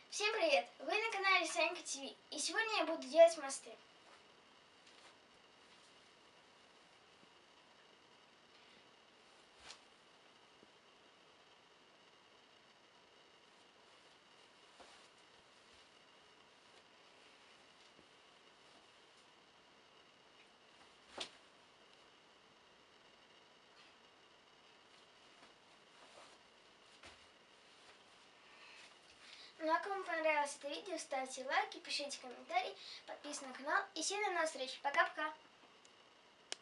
Всем привет! Вы на канале Санька ТВ, и сегодня я буду делать мосты. Ну а кому понравилось это видео, ставьте лайки, пишите комментарии, подписывайтесь на канал и всем до новых встреч. Пока-пока!